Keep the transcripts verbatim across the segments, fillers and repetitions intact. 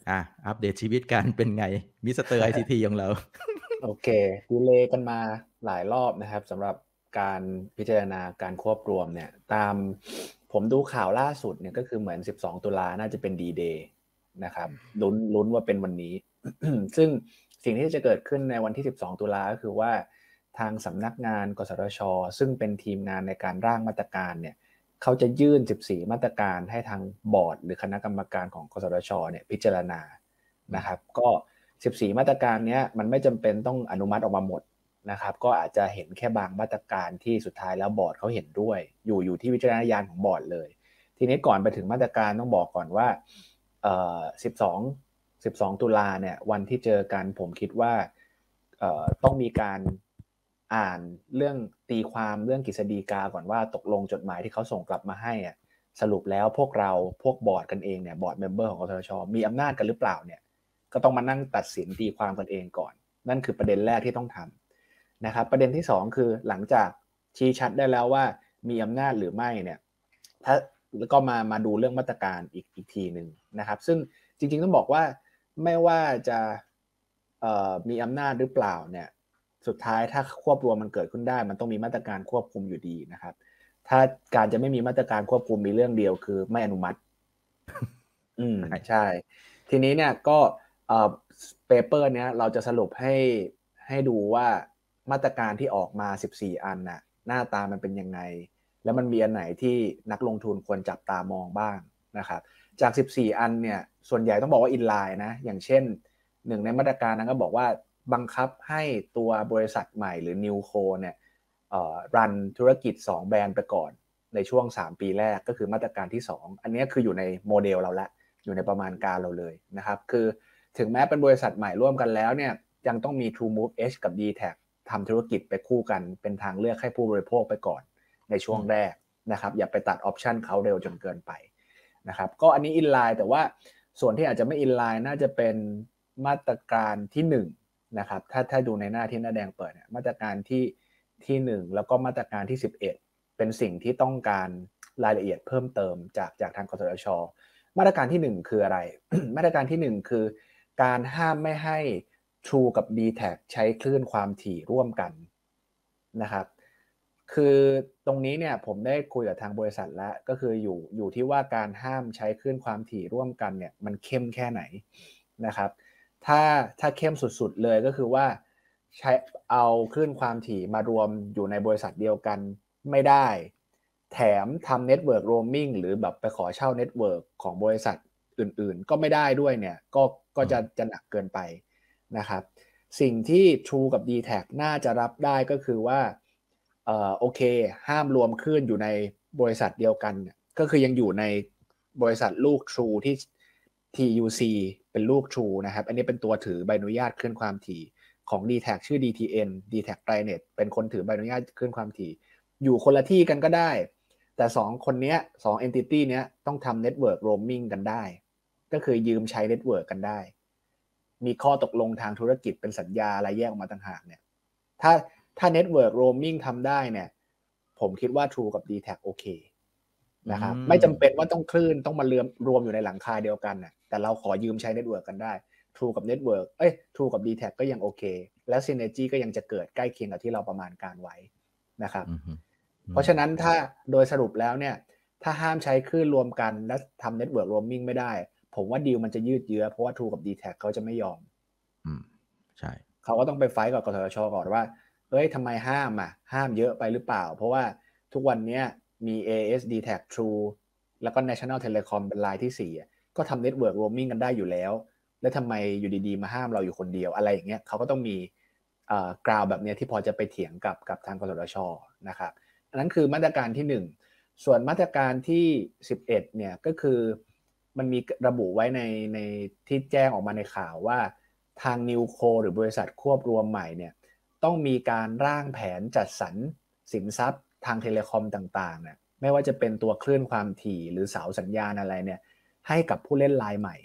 อ่ะอัปเดตชีวิตกันเป็นไงมิสเตอร์ไอซีทีของเราโอเคดีเลย์กันมาหลายรอบนะครับสำหรับการพิจารณาการควบรวมเนี่ยตามผมดูข่าวล่าสุดเนี่ยก็คือเหมือนสิบสองตุลาน่าจะเป็นดีเดย์นะครับลุ้นลุ้นว่าเป็นวันนี้ ซึ่งสิ่งที่จะเกิดขึ้นในวันที่สิบสองตุลาก็คือว่าทางสำนักงานกสทช.ซึ่งเป็นทีมงานในการร่างมาตรการเนี่ยเขาจะยื่นสิบสี่มาตรการให้ทางบอร์ดหรือคณะกรรมการของกสทช.เนี่ยพิจารณานะครับก็สิบสี่มาตรการเนี้ยมันไม่จำเป็นต้องอนุมัติออกมาหมดนะครับก็อาจจะเห็นแค่บางมาตรการที่สุดท้ายแล้วบอร์ดเขาเห็นด้วยอยู่อยู่ที่วิจารณญาณของบอร์ดเลยทีนี้ก่อนไปถึงมาตรการต้องบอกก่อนว่าเอ่อสิบสองสิบสองตุลาเนี่ยวันที่เจอกันผมคิดว่าเอ่อต้องมีการอ่านเรื่องตีความเรื่องกฤษฎีกาก่อนว่าตกลงจดหมายที่เขาส่งกลับมาให้อ่ะสรุปแล้วพวกเราพวกบอร์ดกันเองเนี่ยบอร์ดเมมเบอร์ของกสทช.มีอำนาจกันหรือเปล่าเนี่ยก็ต้องมานั่งตัดสินตีความกันเองก่อนนั่นคือประเด็นแรกที่ต้องทำนะครับประเด็นที่สองคือหลังจากชี้ชัดได้แล้วว่ามีอำนาจหรือไม่เนี่ยถ้าแล้วก็มามาดูเรื่องมาตรการอีกอีกทีหนึ่งนะครับซึ่งจริงๆต้องบอกว่าไม่ว่าจะเอ่อมีอำนาจหรือเปล่าเนี่ยสุดท้ายถ้าควบรวมมันเกิดขึ้นได้มันต้องมีมาตรการควบคุมอยู่ดีนะครับถ้าการจะไม่มีมาตรการควบคุมมีเรื่องเดียวคือไม่อนุมัติอืมใช่ทีนี้เนี่ยก็เอ่อเปเปอร์เนี้ยเราจะสรุปให้ให้ดูว่ามาตรการที่ออกมาสิบสี่อันน่ะหน้าตามันเป็นยังไงแล้วมันมีอันไหนที่นักลงทุนควรจับตามองบ้างนะครับจากสิบสี่อันเนี่ยส่วนใหญ่ต้องบอกว่าอินไลน์นะอย่างเช่นหนึ่งในมาตรการนั้นก็บอกว่าบังคับให้ตัวบริษัทใหม่หรือ Newco เนี่ยเอ่อรันธุรกิจสองแบรนด์ไปก่อนในช่วงสามปีแรกก็คือมาตรการที่สองอันนี้คืออยู่ในโมเดลเราแล้วอยู่ในประมาณการเราเลยนะครับคือถึงแม้เป็นบริษัทใหม่ร่วมกันแล้วเนี่ยยังต้องมี TrueMove Edge กับ ดี แท็ก ทำธุรกิจไปคู่กันเป็นทางเลือกให้ผู้บริโภคไปก่อนในช่วงแรกนะครับอย่าไปตัดออปชันเขาเร็วจนเกินไปนะครับก็อันนี้อินไลน์แต่ว่าส่วนที่อาจจะไม่อินไลน์น่าจะเป็นมาตรการที่หนึ่งนะครับถ้าถ้าดูในหน้าที่หน้าแดงเปิดเนี่ยมาตรการที่ที่หนึ่งแล้วก็มาตรการที่สิบเอ็ดเป็นสิ่งที่ต้องการรายละเอียดเพิ่มเติมจากจากทางกสทช.มาตรการที่หนึ่งคืออะไร มาตรการที่หนึ่งคือการห้ามไม่ให้ True กับ ดี แท็ก ใช้คลื่นความถี่ร่วมกันนะครับคือตรงนี้เนี่ยผมได้คุยกับทางบริษัทแล้วก็คืออยู่อยู่ที่ว่าการห้ามใช้คลื่นความถี่ร่วมกันเนี่ยมันเข้มแค่ไหนนะครับถ้าถ้าเข้มสุดๆเลยก็คือว่าใช้เอาคลื่นความถี่มารวมอยู่ในบริษัทเดียวกันไม่ได้แถมทำเน็ตเวิร์กโรมมิ่งหรือแบบไปขอเช่าเน็ตเวิร์กของบริษัทอื่นๆก็ไม่ได้ด้วยเนี่ยก็ก็จะจะหนักเกินไปนะครับสิ่งที่ True กับ ดี แท็ก น่าจะรับได้ก็คือว่าเอ่อโอเคห้ามรวมคลื่นอยู่ในบริษัทเดียวกันก็คือยังอยู่ในบริษัทลูก True ที่ ที ยู ซี เป็นลูก True นะครับอันนี้เป็นตัวถือใบอนุญาตคลื่นความถี่ของ ดี แท็ก ชื่อ ดี ที เอ็น ดี แท็ก Trinet เป็นคนถือใบอนุญาตคลื่นความถี่อยู่คนละที่กันก็ได้แต่สองคนนี้สอง entity เนี้ยต้องทำ network roaming กันได้ก็คือยืมใช้ network กันได้มีข้อตกลงทางธุรกิจเป็นสัญญาอะไรแยกออกมาต่างหากเนี่ยถ้าถ้า network roaming ทำได้เนี่ยผมคิดว่า True กับ ดี แท็ก โอเคนะครับไม่จำเป็นว่าต้องคลื่นต้องมารวมรวมอยู่ในหลังคาเดียวกันน่ะแต่เราขอยืมใช้ network กันได้ True กับ network เอ้ย True กับ ดี แท็ก ก็ยังโอเคและ synergy ก็ยังจะเกิดใกล้เคียงกับที่เราประมาณการไว้นะครับเพราะฉะนั้นถ้าโดยสรุปแล้วเนี่ยถ้าห้ามใช้คลื่นรวมกันและทำ network roaming ไม่ได้ผมว่าดีลมันจะยืดเยื้อเพราะว่า True กับ ดี แท็ก เขาจะไม่ยอมอืมใช่เขาก็ต้องไปไฟท์กับกสทช.ก่อนว่าเฮ้ยทำไมห้ามอ่ะห้ามเยอะไปหรือเปล่าเพราะว่าทุกวันนี้มี เอ เอส ดี แท็ก True แล้วก็ National Telecom เป็นรายที่สี่ก็ทำ network roaming กันได้อยู่แล้วแล้วทำไมอยู่ดีๆมาห้ามเราอยู่คนเดียวอะไรอย่างเงี้ยเขาก็ต้องมีกราวแบบนี้ที่พอจะไปเถียงกับกับทางกสทช.นะครับอันนั้นคือมาตรการที่หนึ่งส่วนมาตรการที่สิบเอ็ดเนี่ยก็คือมันมีระบุไว้ในในที่แจ้งออกมาในข่าวว่าทาง Newco หรือบริษัทควบรวมใหม่เนี่ยต้องมีการร่างแผนจัดสรรสินทรัพย์ทางเทเลคอมต่างๆเนี่ยไม่ว่าจะเป็นตัวคลื่นความถี่หรือเสาสัญญาณอะไรเนี่ยให้กับผู้เล่นรายใหม่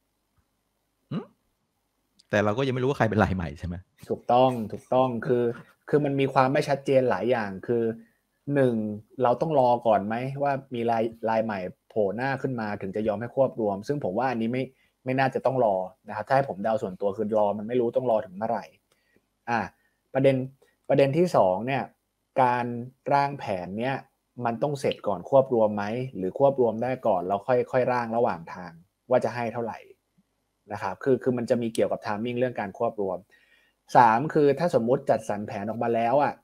แต่เราก็ยังไม่รู้ว่าใครเป็นรายใหม่ใช่ไหมถูกต้องถูกต้องคือคือมันมีความไม่ชัดเจนหลายอย่างคือหนึ่งเราต้องรอก่อนไหมว่ามีรายรายใหม่โผล่หน้าขึ้นมาถึงจะยอมให้ควบรวมซึ่งผมว่าอันนี้ไม่ไม่น่าจะต้องรอนะครับถ้าให้ผมเดาส่วนตัวคือรอมันไม่รู้ต้องรอถึงเมื่อไหร่อ่ะประเด็นประเด็นที่สองเนี่ยการร่างแผนเนี่ยมันต้องเสร็จก่อนควบรวมไหมหรือควบรวมได้ก่อนแล้วค่อยค่อยร่างระหว่างทางว่าจะให้เท่าไหร่นะครับคือคือมันจะมีเกี่ยวกับไทมิ่งเรื่องการควบรวมสามคือถ้าสมมุติจัดสรรแผนออกมาแล้วอ่ะ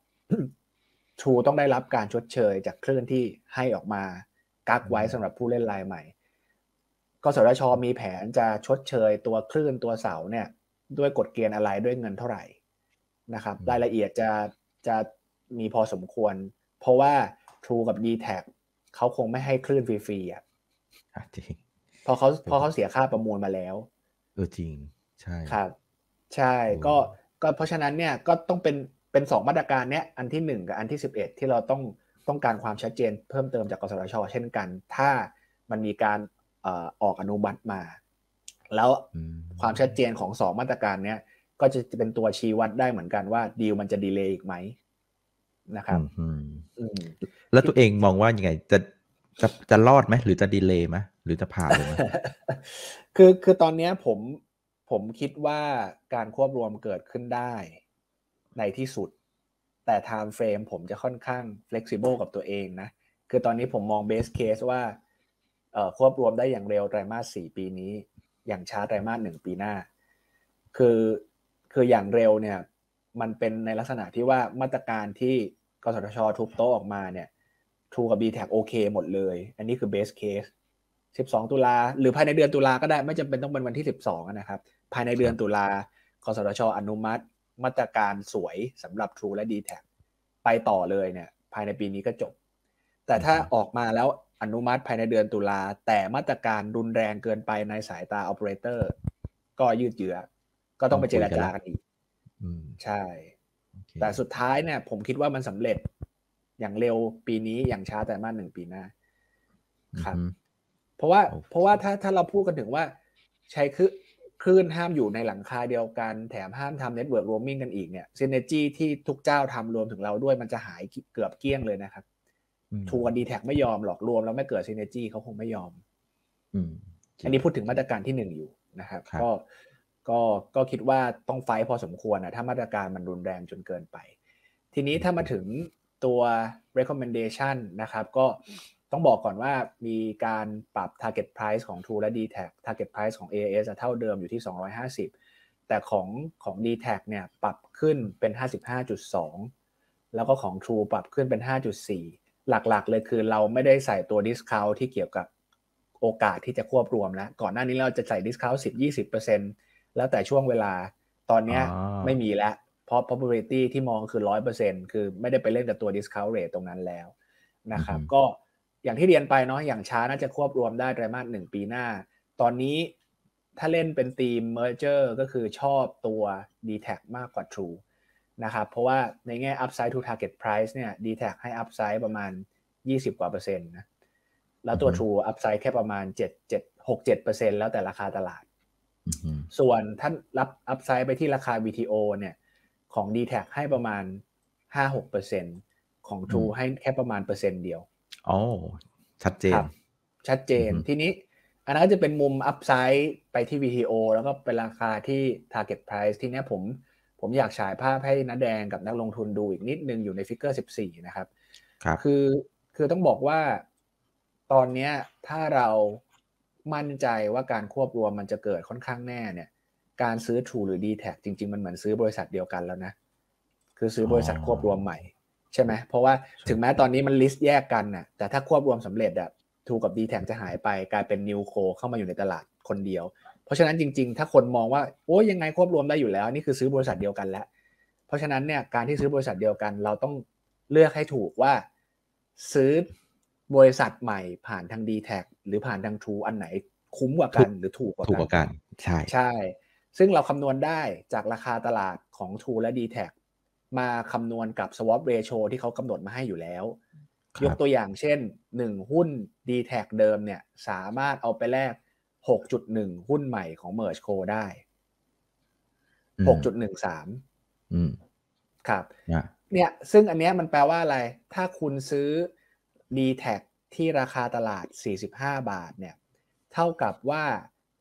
True ต้องได้รับการชดเชยจากคลื่นที่ให้ออกมากักไว้สำหรับผู้เล่นรายใหม่กสทช.มีแผนจะชดเชยตัวคลื่นตัวเสาเนี่ยด้วยกฎเกณฑ์อะไรด้วยเงินเท่าไหร่นะครับรายละเอียดจะจะมีพอสมควรเพราะว่า True กับ ดี แท็ก เขาคงไม่ให้คลื่นฟรีๆอ่ะจริงเพราะเขาเพราะเขาเสียค่าประมูลมาแล้วเออจริงใช่ครับใช่ก็ก็เพราะฉะนั้นเนี่ยก็ต้องเป็นเป็นสองมาตรการเนี้ยอันที่หนึ่งกับอันที่สิบเอ็ดที่เราต้องต้องการความชัดเจนเพิ่มเติมจากกสทช.เช่นกันถ้ามันมีการเอ่อออกอนุมัติมาแล้วความชัดเจนของสองมาตรการเนี้ยก็จะเป็นตัวชี้วัดได้เหมือนกันว่าดีลมันจะดีเลย์อีกไหมนะครับแล้วตัวเองมองว่ายังไงจะจะจะรอดไหมหรือจะดีเลย์ไหมหรือจะผ่านเลยไหมคือคือตอนนี้ผมผมคิดว่าการควบรวมเกิดขึ้นได้ในที่สุดแต่ time frame ผมจะค่อนข้าง flexible กับตัวเองนะคือตอนนี้ผมมอง base case ว่าเอ่อควบรวมได้อย่างเร็วไตรมาสสี่ปีนี้อย่างช้าไตรมาสหนึ่งปีหน้าคือคืออย่างเร็วเนี่ยมันเป็นในลักษณะที่ว่ามาตรการที่กสทช.ทุบโต๊ะออกมาเนี่ย True กับ ดี แท็ก โอเคหมดเลยอันนี้คือ base case สิบสองตุลาหรือภายในเดือนตุลาก็ได้ไม่จำเป็นต้องเป็นวันที่สิบสองนะครับภายในเดือนตุลากสทช.อนุมัติมาตรการสวยสำหรับ True และ ดี แท็ก ไปต่อเลยเนี่ยภายในปีนี้ก็จบแต่ถ้าออกมาแล้วอนุมัติภายในเดือนตุลาแต่มาตรการรุนแรงเกินไปในสายตา operator ก็ยืดเยื้อก็ต้องไปเจรจากันอีกใช่แต่สุดท้ายเนี่ยผมคิดว่ามันสำเร็จอย่างเร็วปีนี้อย่างช้าแต่มาหนึ่งปีหน้าครับเพราะว่าเพราะว่าถ้าถ้าเราพูดกันถึงว่าใช้คือคลื่นห้ามอยู่ในหลังคาเดียวกันแถมห้ามทำเน็ตเวิร์กโรมมิ่งกันอีกเนี่ยซินเนจี้ที่ทุกเจ้าทำรวมถึงเราด้วยมันจะหายเกือบเกลี้ยงเลยนะครับทูกับ ดี แท็ก ไม่ยอมหรอกรวมแล้วไม่เกิดซินเนจี้เขาคงไม่ยอมอันนี้พูดถึงมาตรการที่หนึ่งอยู่นะครับก็ก็ก็คิดว่าต้องไฟท์พอสมควรนะถ้ามาตรการมันรุนแรงจนเกินไปทีนี้ถ้ามาถึงตัว recommendation นะครับก็ต้องบอกก่อนว่ามีการปรับ target price ของ True และ ดี แท็ก target price ของ เอ เอ เอส เท่าเดิมอยู่ที่สองร้อยห้าสิบแต่ของของ ดี แท็ก เนี่ยปรับขึ้นเป็น ห้าสิบห้าจุดสอง แล้วก็ของ True ปรับขึ้นเป็น ห้าจุดสี่ หลักๆเลยคือเราไม่ได้ใส่ตัว discount ที่เกี่ยวกับโอกาสที่จะควบรวมแล้วก่อนหน้านี้เราจะใส่ discount สิบ ยี่สิบเปอร์เซ็นต์ แล้วแต่ช่วงเวลาตอนนี้ไม่มีแล้วเพราะ probability ที่มองคือ หนึ่งร้อยเปอร์เซ็นต์ คือไม่ได้ไปเล่นกับตัว discount rate ตรงนั้นแล้วนะครับก็อย่างที่เรียนไปเนาะอย่างช้าน่าจะควบรวมได้ไตรมาสหนึ่งปีหน้าตอนนี้ถ้าเล่นเป็นธีม merger ก็คือชอบตัว ดี แท็ก มากกว่า True นะครับเพราะว่าในแง่ upside to target price เนี่ย ดี แท็ก ให้ upside ประมาณยี่สิบกว่าเปอร์เซ็นต์นะแล้วตัว True upside แค่ประมาณเจ็ด เจ็ด หก เจ็ดเปอร์เซ็นต์แล้วแต่ราคาตลาดส่วนท่านรับ upside ไปที่ราคา วี ที โอ เนี่ยของ ดี แท็ก ให้ประมาณ ห้าถึงหกเปอร์เซ็นต์ ของ True ให้แค่ประมาณเปอร์เซ็นต์เดียวอ๋อชัดเจนชัดเจนทีนี้อันนั้นก็จะเป็นมุม upside ไปที่ วี ที โอ แล้วก็เป็นราคาที่ target price ทีนี้ผมผมอยากฉายภาพให้น้าแดงกับนักลงทุนดูอีกนิดนึงอยู่ในฟิกเกอร์สิบสี่นะครับครับคือคือต้องบอกว่าตอนนี้ถ้าเรามั่นใจว่าการควบรวมมันจะเกิดค่อนข้างแน่เนี่ยการซื้อ True หรือ ดี แท็ก จริงๆมันเหมือนซื้อบริษัทเดียวกันแล้วนะคือซื้อบริษัทควบรวมใหม่ใช่ไหมเพราะว่าถึงแม้ตอนนี้มันลิสต์แยกกันน่ะแต่ถ้าควบรวมสำเร็จอะ True กับ ดี แท็ก จะหายไปกลายเป็น New Co เข้ามาอยู่ในตลาดคนเดียวเพราะฉะนั้นจริงๆถ้าคนมองว่าโอ้ยยังไงควบรวมได้อยู่แล้วนี่คือซื้อบริษัทเดียวกันแล้วเพราะฉะนั้นเนี่ยการที่ซื้อบริษัทเดียวกันเราต้องเลือกให้ถูกว่าซื้อบริษัทใหม่ผ่านทาง ดี แท็ก หรือผ่านทาง True อันไหนคุ้มกว่ากันหรือถูกกว่ากันถูกกว่ากันใช่ใช่ซึ่งเราคำนวณได้จากราคาตลาดของ True และ ดี แท็ก มาคำนวณกับ swap ratio ที่เขากำหนดมาให้อยู่แล้วยกตัวอย่างเช่นหนึ่งหุ้น ดี แท็ก เดิมเนี่ยสามารถเอาไปแลก หกจุดหนึ่ง หุ้นใหม่ของ Merge Co ได้ หกจุดหนึ่งสามอืมครับเนี่ยซึ่งอันเนี้ยมันแปลว่าอะไรถ้าคุณซื้อ ดี แท็ก ที่ราคาตลาดสี่สิบห้าบาทเนี่ยเท่ากับว่า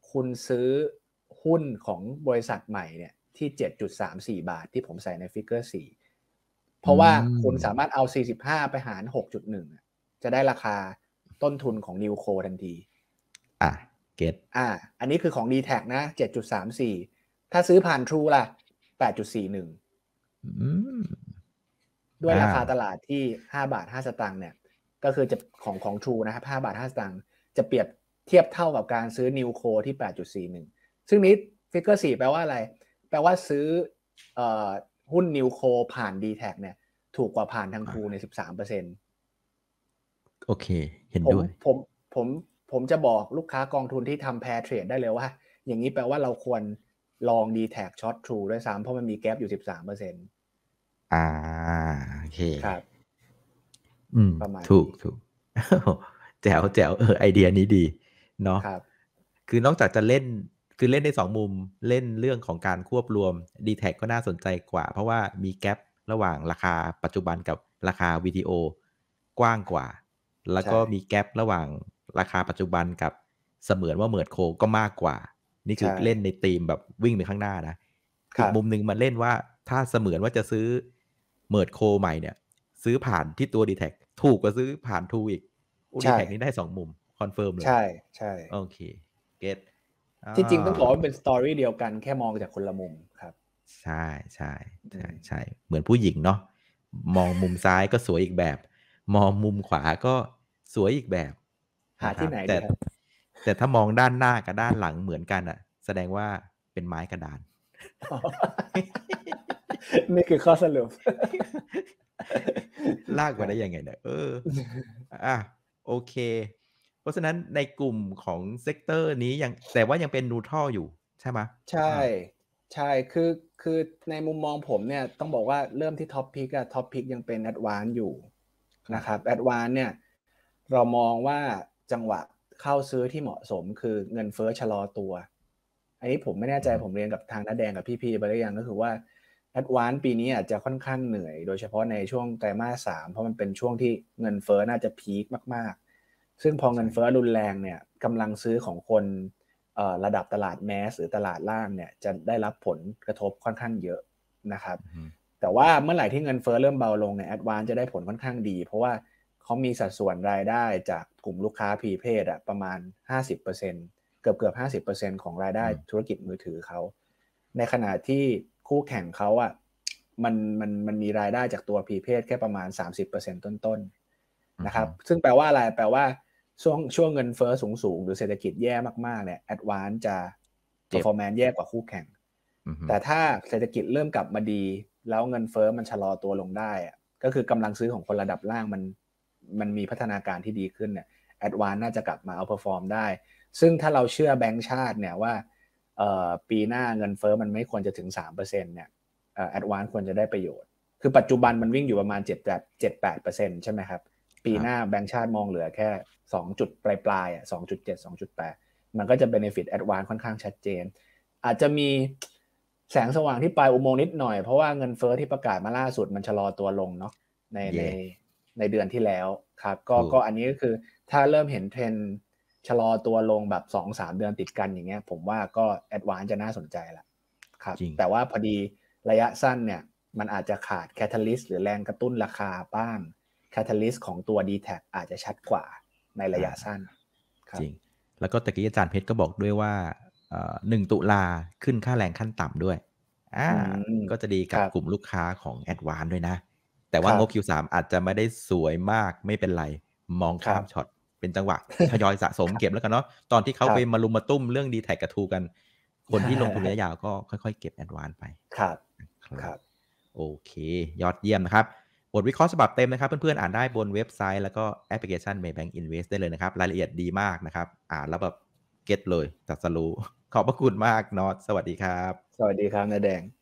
คุณซื้อหุ้นของบริษัทใหม่เนี่ยที่ เจ็ดจุดสามสี่ บาทที่ผมใส่ในฟิกเกอร์สี่เพราะว่าคุณสามารถเอาสี่สิบห้าไปหาร หกจุดหนึ่ง จะได้ราคาต้นทุนของ Newco ทันทีอ่ะเก็ตอ่าอันนี้คือของ ดี แท็ก นะ เจ็ดจุดสามสี่ ถ้าซื้อผ่าน True ล่ะ แปดจุดสี่หนึ่งอืมด้วยราคาตลาดที่ห้าบาทห้าสตางค์เนี่ยก็คือจะของของ True นะครับห้าบาทห้าสตางค์จะเปรียบเทียบเท่ากับการซื้อ Newco ที่ แปดจุดสี่หนึ่ง ซึ่งนี้ฟิกเกอร์สี่แปลว่าอะไรแปลว่าซื้อเอ่อหุ้น Newco ผ่าน ดี แท็ก เนี่ยถูกกว่าผ่านทาง True ใน สิบสามเปอร์เซ็นต์โอเคเห็นด้วยผมผมผมจะบอกลูกค้ากองทุนที่ทำ pair trade ได้เลยว่าอย่างนี้แปลว่าเราควรลอง ดี แท็ก ช็อต True ด้วยซ้ำเพราะมันมีแกปอยู่ สิบสามเปอร์เซ็นต์อ่าโอเคครับอืมประมาณถูกถูกแจ๋วแจ๋วเออไอเดียนี้ดีเนาะครับคือนอกจากจะเล่นคือเล่นได้สองมุมเล่นเรื่องของการควบรวม ดี แท็ก ก็น่าสนใจกว่าเพราะว่ามีแกประหว่างราคาปัจจุบันกับราคาวิดีโอกว้างกว่าแล้วก็มีแกประหว่างราคาปัจจุบันกับเสมือนว่าเหมือดโคก็มากกว่านี่คือเล่นในธีมแบบวิ่งไปข้างหน้านะอีกมุมนึงมันเล่นว่าถ้าเสมือนว่าจะซื้อเมิร์ดโคใหม่เนี่ยซื้อผ่านที่ตัว ดี แท็ก ถูกกว่าซื้อผ่านทูอีก ดี แท็ก นี้ได้สองมุมคอนเฟิร์มเลยใช่ใช่โอเคเก็ตที่จริงต้องบอกว่าเป็นสตอรี่เดียวกันแค่มองจากคนละมุมครับใช่ใช่ใช่ใช่เหมือนผู้หญิงเนาะมองมุมซ้ายก็สวยอีกแบบมองมุมขวาก็สวยอีกแบบหาที่ไหนแต่ดีครับแต่ถ้ามองด้านหน้ากับด้านหลังเหมือนกันอ่ะแสดงว่าเป็นไม้กระดานนี่คือข้อสรุปลากมาได้ยังไงเนี่ยเอออ่ะโอเคเพราะฉะนั้นในกลุ่มของเซกเตอร์นี้ยังแต่ว่ายังเป็นนูทรัลอยู่ใช่ไหมใช่ใช่คือคือในมุมมองผมเนี่ยต้องบอกว่าเริ่มที่ท็อปพิกอะท็อปพิกยังเป็นแอดวานซ์อยู่นะครับแอดวานซ์เนี่ยเรามองว่าจังหวะเข้าซื้อที่เหมาะสมคือเงินเฟ้อชะลอตัวอันนี้ผมไม่แน่ใจผมเรียนกับทางน้าแดงกับพี่ๆไปหรือยังก็คือว่าแอดวานซ์ปีนี้อาจจะค่อนข้างเหนื่อยโดยเฉพาะในช่วงไตรมาสสามเพราะมันเป็นช่วงที่เงินเฟ้อน่าจะพีคมากๆซึ่งพอเงินเฟ้อรุนแรงเนี่ยกำลังซื้อของคนระดับตลาดแมสหรือตลาดล่างเนี่ยจะได้รับผลกระทบค่อนข้างเยอะนะครับแต่ว่าเมื่อไหร่ที่เงินเฟ้อเริ่มเบาลงเนี่ยแอดวานซ์จะได้ผลค่อนข้างดีเพราะว่าเขามีสัดส่วนรายได้จากกลุ่มลูกค้าพรีเพดอะประมาณ ห้าสิบเปอร์เซ็นต์ เกือบเกือบ ห้าสิบเปอร์เซ็นต์ ของรายได้ธุรกิจมือถือเขาในขณะที่คู่แข่งเขาอะมันมันมันมีรายได้จากตัวพรีเพดแค่ประมาณ สามสิบเปอร์เซ็นต์ ต้นๆนะครับซึ่งแปลว่าอะไรแปลว่าช่วงช่วงเงินเฟ้อสูงๆหรือเศรษฐกิจแย่มากๆเนี่ยแอดวานซ์จะ performance แย่กว่าคู่แข่งแต่ถ้าเศรษฐกิจเริ่มกลับมาดีแล้วเงินเฟ้อมันชะลอตัวลงได้อะก็คือกำลังซื้อของคนระดับล่างมันมันมีพัฒนาการที่ดีขึ้นเนี่ยแอดวานซ์น่าจะกลับมาเอาเพอร์ฟอร์มได้ซึ่งถ้าเราเชื่อแบงก์ชาติเนี่ยว่าเอ่อปีหน้าเงินเฟ้อมันไม่ควรจะถึง สามเปอร์เซ็นต์ เนี่ยเอ่อแอดวานซ์ควรจะได้ประโยชน์คือปัจจุบันมันวิ่งอยู่ประมาณ เจ็ด เจ็ด แปดเปอร์เซ็นต์ ใช่ไหมครับปีหน้าแบงก์ชาติมองเหลือแค่สองจุดปลายๆอ่ะ สองจุดเจ็ด สองจุดแปด มันก็จะ benefit advance ค่อนข้างชัดเจนอาจจะมีแสงสว่างที่ปลายอุโมงค์นิดหน่อยเพราะว่าเงินเฟ้อที่ประกาศมาล่าสุดมันชะลอตัวลงเนาะใน yeah. ในในเดือนที่แล้วครับก็ก็อันนี้ก็คือถ้าเริ่มเห็นเทรนด์ชะลอตัวลงแบบ สองถึงสาม เดือนติดกันอย่างเงี้ยผมว่าก็ advance จะน่าสนใจละครับแต่ว่าพอดีระยะสั้นเนี่ยมันอาจจะขาด catalyst หรือแรงกระตุ้นราคาบ้าง catalyst ของตัว ดี แท็ก อาจจะชัดกว่าในระยะสั้นจริงแล้วก็ตะกี้อาจารย์เพชรก็บอกด้วยว่าหนึ่งตุลาขึ้นค่าแรงขั้นต่ำด้วยอ่าก็จะดีกับกลุ่มลูกค้าของ Advance ด้วยนะแต่ว่างบ คิว สาม อาจจะไม่ได้สวยมากไม่เป็นไรมองข้ามช็อตเป็นจังหวะทยอยสะสมเก็บแล้วกันเนาะตอนที่เขาไปมาลุมมาตุ้มเรื่อง ดี แท็ก กับ ทู กันคนที่ลงทุนระยะยาวก็ค่อยๆเก็บ Advance ไปครับครับโอเคยอดเยี่ยมนะครับบทวิเคราะห์ฉบับเต็มนะครับเพื่อนๆอ่านได้บนเว็บไซต์แล้วก็แอปพลิเคชัน Maybank Invest ได้เลยนะครับรายละเอียดดีมากนะครับอ่านแล้วแบบเก็ตเลยตัดสรู้ขอบพระคุณมากน็อตสวัสดีครับสวัสดีครับน้าแดง